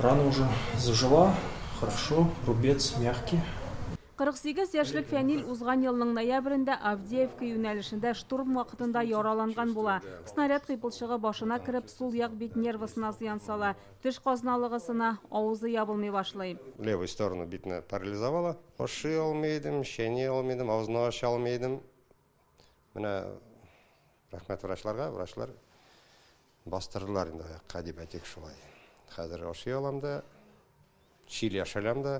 Рана уже зажила, хорошо, рубец мягкий. 48 яшьлек Фәнил узган елның ноябрендә Авдеевка юнәлешендә штурм вакытында яраланган була. Снаряд кыйпылчыгы башына кереп, сул як бит нервысына зыян сала. Теш казналыгысына авызы ябылмый башлый. Левую сторону битне парализовала. Ошый алмадым, шене алмадым, авызны ача алмадым. Менә рәхмәт врачларга, врачлар бастырдылар инде аякка дип әйтик шулай. Хәзер ошый аламда, чили ашалам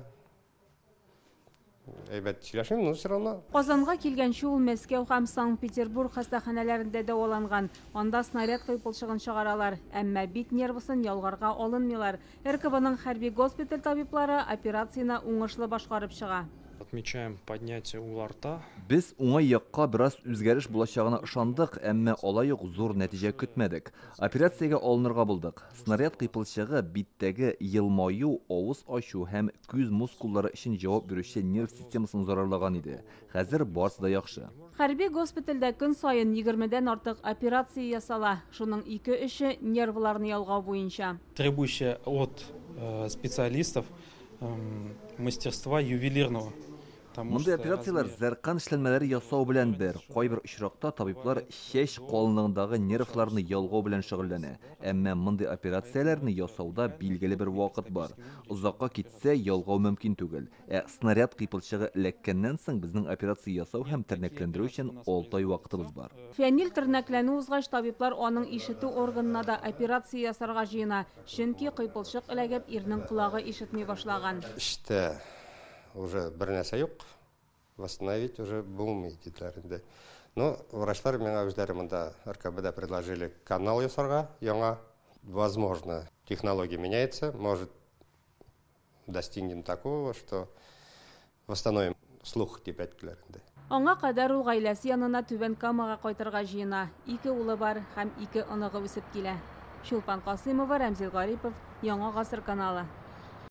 Казанга килгәнче ул Мәскәү һәм Санкт-Петербург хастаханәләрендә дәваланган. Анда снаряд кыйпылчыгын чыгаралар, әмма бит нервысын ялгарга алынмыйлар. РКБның хәрби госпиталь табиблары операцияны уңышлы башкарып чыга. Отмечаем поднятие угла рта. Без уңай якка бераз үзгәреш булачагына ышандык, әмма алай ук зур нәтиҗә көтмәдек. Операциягә алынырга булдык. Снаряд кыйпылчыгы биттәге елмаю, авыз ачу һәм күз мускуллары өчен җавап бирүче нерв системасын зарарлаган иде. Хәзер барысы да яхшы. Хәрби госпитальдә көн сайын 20дән артык операция ясала. Шуның 2-3 нервларны ялгау буенча. Требующая от специалистов мастерства ювелирного. Мондай операциялар зәркан эшләнмәләре ясау белән бер. Кайбер очракта табиблар чәч калынлыгындагы нервларны ялгау белән шөгыльләнә. Әмма мондай операцияләрне ясауда билгеле бер вакыт бар. Узакка китсә, ялгау мөмкин түгел. Снаряд кыйпылчыгы эләккәннән соң безнең операция ясау һәм тернәкләндерү өчен 6 ай вакытыбыз бар. Фәнил тернәкләнү узгач, табиблар аның ишетү органына да операция ясарга җыена. Чөнки кыйпылчык эләгеп, ирнең колагы ишетми башлаган. İşte уже bir нәрсә юк. Восстановить уже булмый диделәр инде. Но врачлар миңа үзләре монда РКБдә предложили канал ясарга яңа. Возможно, технология меняется, может достигнем такого, что восстановим слух дип әйттеләр инде. Аңа кадәр ул гаиләсе янына Түбән Камага кайтырга җыена. 2 улы бар һәм 2 оныгы үсеп килә. Чулпан Касыймова, Рамзил Гарипов, Яңа гасыр каналы.